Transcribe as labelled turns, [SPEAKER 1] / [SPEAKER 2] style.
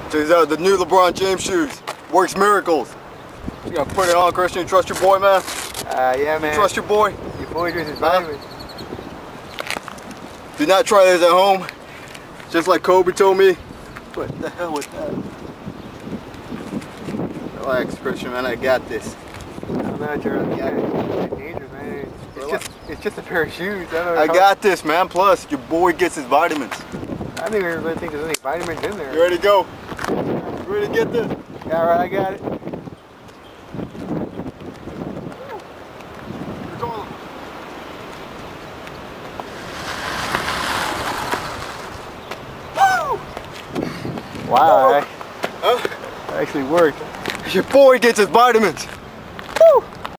[SPEAKER 1] Check this out, the new LeBron James shoes. Works miracles. You gotta put it on, Christian. You trust your boy, man?
[SPEAKER 2] Yeah, man.
[SPEAKER 1] You trust your boy?
[SPEAKER 2] Your boy drinks his vitamins.
[SPEAKER 1] Do not try this at home. Just like Kobe told me. What the hell was that? Relax, Christian, man. I got this.
[SPEAKER 2] I'm not sure. Yeah, it's dangerous, man. It's just a pair of shoes.
[SPEAKER 1] I got this, man. Plus, your boy gets his vitamins.
[SPEAKER 2] I think everybody thinks there's any vitamins in there.
[SPEAKER 1] You ready to go? You ready to get this?
[SPEAKER 2] Yeah, all right, I got it. Wow,
[SPEAKER 1] huh?
[SPEAKER 2] that actually worked.
[SPEAKER 1] Your boy gets his vitamins.